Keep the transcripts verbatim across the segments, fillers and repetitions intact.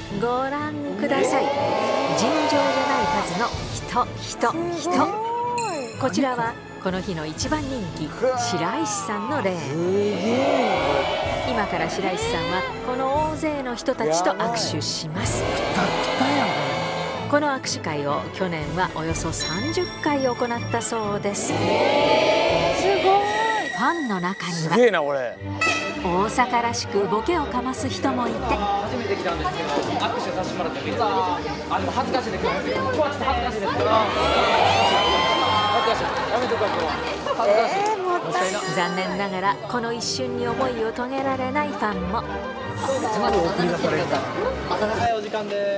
ご覧ください。尋常じゃない数の人人人。こちらはこの日の一番人気、白石さんのレーン。今から白石さんはこの大勢の人たちと握手します。この握手会を去年はおよそさんじゅっかい行ったそうです。すごい。ファンの中には大阪らしくボケをかます人もいて、 初めて来たんですけど握手させてもらってもいいですか？あ、でも恥ずかしいです。ここはちょっと恥ずかしいです。恥ずかしい。やめとこう。恥ずかしい。えー、もったいな。 残念ながらこの一瞬に思いを遂げられないファンも。 はい、お時間です。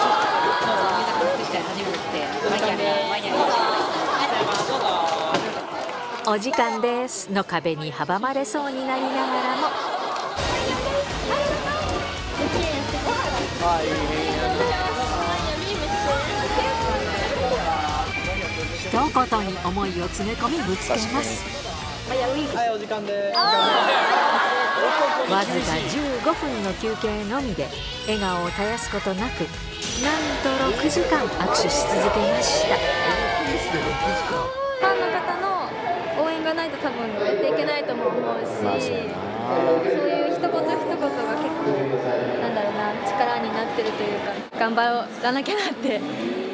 お時間ですの壁に阻まれそうになりながらも、一言に思いを詰め込みぶつけます。 はい、お時間です。 わずかじゅうごふんの休憩のみで笑顔を絶やすことなく、なんとろくじかん握手し続けました。 ファンの方の応援がないと多分やっていけないとも思うし、そういう一言一言が結構なんだろうな、力になってるというか、頑張らなきゃなって